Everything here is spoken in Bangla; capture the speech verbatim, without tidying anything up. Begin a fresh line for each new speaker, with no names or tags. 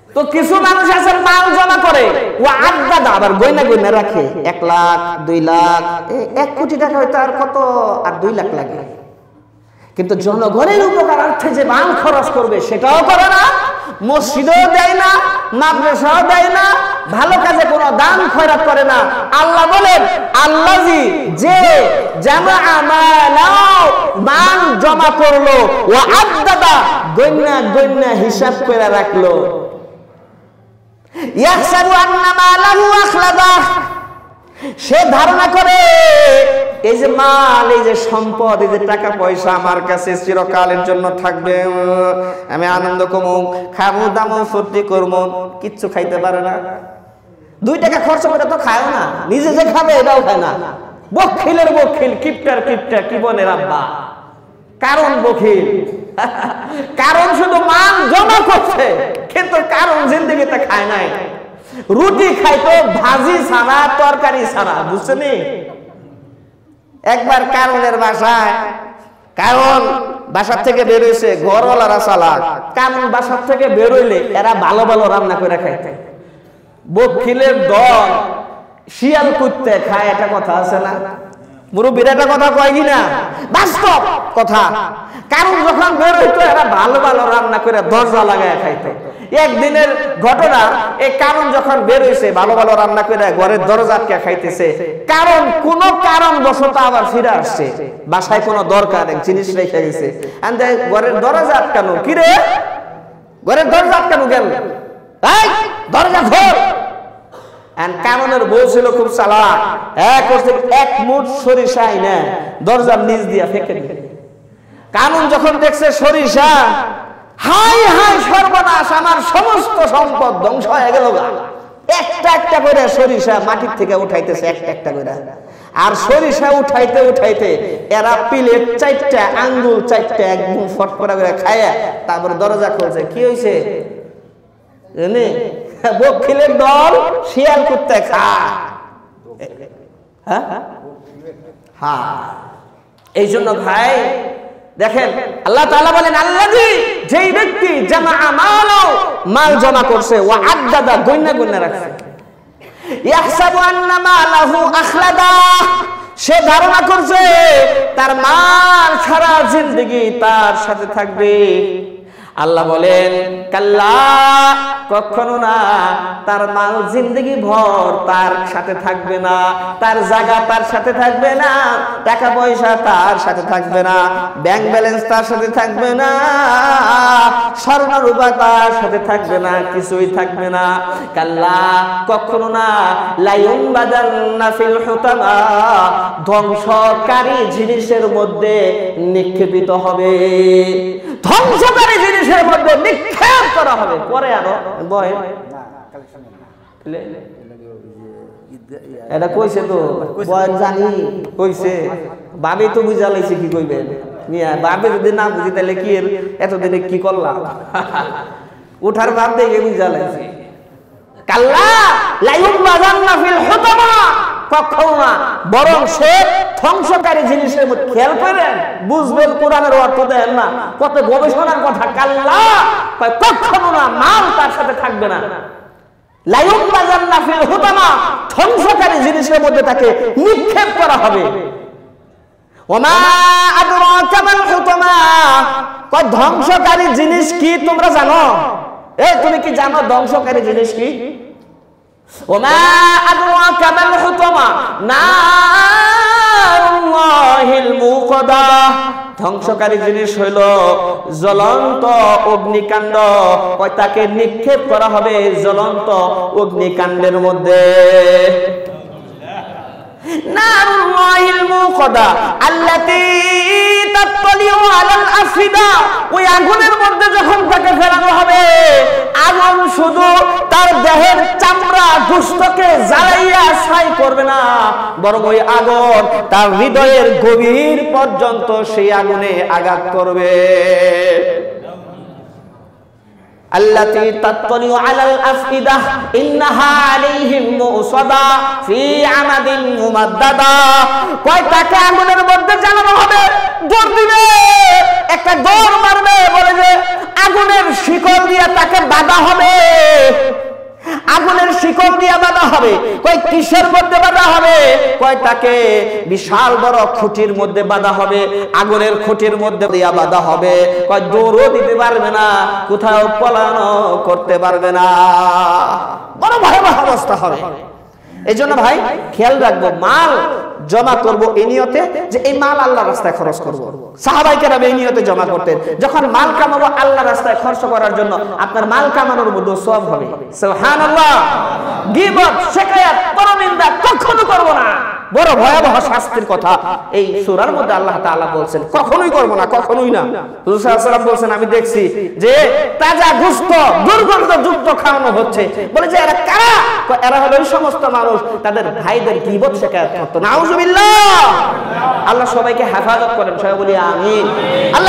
তো কিছু মানুষ আছে মাল জমা করে ও আড্ডা আবার গয়না গয়না রাখে, এক লাখ দুই লাখ এক কোটি টাকা হয়তো আর কত আর দুই লাখ লাগে, কিন্তু জনগণের উপকারার্থে যে মাল খরচ করবে সেটাও করে না, মসজিদও দেয় না, মাদ্রাসাও দেয় না, ভালো কাজে কোনো দান খয়রাত করে না। আল্লাহ বলেন আল্লাযী যে জামা আমালাও মাল জমা করলো ওয়া আদ্দাদা গয়না গয়না হিসাব করে রাখলো, ইয়াহসাবু আন্না মালাহু আখলাদা সে ধারণা করে এই যে মাল এই যে সম্পদ এই যে টাকা পয়সা আমার কাছে চিরকালের জন্য থাকবে, আমি আনন্দ কমু খাবো দামো ফুর্তি করবো, কিচ্ছু খাইতে পারে না, দুই টাকা খরচ করে তো খায় না, নিজে যে খাবে এটাও খায় না, বখিলের বখিল কিপটার কিপটা কি বনের আব্বা, কারণ বখিল কারণ শুধু মাল জমা করছে কিন্তু কারণ জিন্দেগিতে খায় নাই, রুটি খাইতো ভাজি ছাড়া তরকারি ছাড়া, বুঝছেনি? একবার কারণের বাসায় কারণ বাসার থেকে বেরোইছে, ঘরওয়ালারা চালাক, কারণ বাসার থেকে বেরোইলে এরা ভালো ভালো রান্না করে খাইতে, বখিলের দল শিয়াল কুত্তে খায়, এটা কথা আছে না? মুরব্বীরা এটা কথা কয় কিনা? বাস্তব কথা। কারণ যখন বের হইতো এরা ভালো ভালো রান্না করে দরজা লাগায় খাইতো। একদিনের ঘটনা, এই কারণ যখন বের হইছে ভালো ভালো রান্না করে ঘরের দরজা আটকে খাইতেছে, কারণ কোন কারণ বশত আবার ফিরে আসছে, বাসায় কোনো দরকার এক জিনিস রেখে গেছে, ঘরের দরজা আটকানো, কিরে ঘরের দরজা আটকানো গেল, এই দরজা খোল। কারণের বউ ছিল খুব চালাক, এক মুঠ সরিষা আইনা দরজার নিচ দিয়া ফেঁকে দিল। কারণ যখন দেখছে সরিষা, হাই হাই সর্বনাশ, আমার সমস্ত সম্পদ ধ্বংস হয়ে গেল, একটা একটা করে সরিষা মাটির থেকে উঠাইতেছে একটা একটা করে, আর সরিষা উঠাইতে উঠাইতে এরা প্লেট চারটা আঙ্গুল চারটা একদম ফটফটা করে খায়া তারপর দরজা খুলছে। কি হয়েছে? বখিলের দল শিয়াল কুত্তে খায়। হ্যাঁ, এই জন্য ভাই দেখেন আল্লাহ তাআলা বলেন আল্লাযী যেই ব্যক্তি জামা আমালো মাল জমা করছে, ওয়া আদ্দাদা গয়না গয়না রাখছে, ইয়াহসাবু আন্না মালাহু আখলাদা সে ধারণা করছে তার মাল সারা জিন্দেগি তার সাথে থাকবে। আল্লাহ বলেন কাল্লা, কখনো না, তার মাল জিন্দেগি ভর তার সাথে থাকবে না, তার জায়গা তার সাথে থাকবে না, টাকা পয়সা তার সাথে থাকবে না, ব্যাংক ব্যালেন্স তার সাথে থাকবে না, স্বর্ণ রূপা তার সাথে থাকবে না, কিছুই থাকবে না। কাল্লা, কখনো না, লায়ুনবাযান্না ফিল হুতামা ধ্বংসকারী জিনিসের মধ্যে নিক্ষেপিত হবে, ধ্বংসকারী জিনিসের মধ্যে নিক্ষেপ করা হবে। পরে আরো বয় এটা কইছে তো বয় জানি কইছে, বাবে তো বুঝা লাইছে কি কইবেন মিয়া, বাবে যদি না বুঝি তাহলে কি এতদিনে কি করলাম, উঠার ভাব দেখে বুঝা লাইছে। কাল্লা লায়ুনবাযান্না ফিল হুতামা, কখনো না, বরং সে ধ্বংসকারী জিনিসের মধ্যে। খেয়াল করেন, বুঝবেন কোরআনের অর্থ দেন না, কত গবেষণার কথা। কাল্লা কখনো না, মাল তার সাথে থাকবে না, লায়ুনবাযান্না ফিল হুতামা ধ্বংসকারী জিনিসের মধ্যে তাকে নিক্ষেপ করা হবে। ওমা আদরাকা মাল হুতামা, কয় ধ্বংসকারী জিনিস কি তোমরা জানো? এই তুমি কি জানো ধ্বংসকারী জিনিস কি? ওমা আদরাকা মাল হুতামা নারুল্লাহিল মুকাদা, ধ্বংসকারী জিনিস হইল জ্বলন্ত অগ্নিকাণ্ড, কয় তাকে নিক্ষেপ করা হবে জ্বলন্ত অগ্নিকাণ্ডের মধ্যে। নারুল্লাহিল মুকাদা আল্লাতী তাত্তালিউ আলাল আফিদা, ওই আগুনের মধ্যে যখন তাকে ফেলানো হবে, আগুন শুধু তার দেহের চামড়া গোশতকে জ্বালাইয়া ছাই করবে না, বরং ওই আগুন তার হৃদয়ের গভীর পর্যন্ত সেই আগুনে আঘাত করবে। আল্লাতী তাত্তালিউ আলাল আফইদা ইন্নাহা আলাইহিম মুসাদা ফি আমাদিন মুমাদ্দাদা, কয় তাকে আগুনের মধ্যে জ্বালানো হবে, দৌড় দিবে, একটা দৌড় মারবে, বলে যে আগুনের শিকল দিয়ে তাকে বাঁধা হবে আগুনের শিকল দিয়ে বাঁধা হবে। কয় কিসের মধ্যে বাঁধা হবে? কয় তাকে বিশাল বড় খুঁটির মধ্যে বাঁধা হবে, আগুনের খুঁটির মধ্যে দিয়া বাঁধা হবে। কয় দৌড়ও দিতে পারবে না, কোথাও পলায়ন করতে পারবে না, বড় ভয়াবহ অবস্থা হবে। এই জন্য ভাই খেয়াল রাখবো, মাল জমা করব এই নিয়তে যে এই মাল আল্লাহর রাস্তায় খরচ করব। সাহাবায়ে কেরাম এই নিয়তে জমা করতেন, যখন মাল কামাবো আল্লাহর রাস্তায় খরচ করার জন্য, আপনার মাল কামানোর মধ্যে সওয়াব হবে। সুবহানাল্লাহ। গীবত, শিকায়াত, পরনিন্দা কখনো করব না, বড় ভয়াবহ শাস্তির কথা এই সূরার মধ্যে আল্লাহ তাআলা বলছেন, কখনোই করব না, কখনোই না। রাসূল সাল্লাল্লাহু আলাইহি ওয়াসাল্লাম বলছেন, আমি দেখছি যে তাজা গোশত দুর্গন্ধযুক্ত খাওয়ানো হচ্ছে। বলে যে এরা কারা? এরা হলো ওই সমস্ত মানুষ তাদের ভাইদের গীবত শিকায়াত করত। নাউজুবিল্লাহ। আল্লাহ সবাইকে হেফাজত করেন, সবাই বলি আমিন।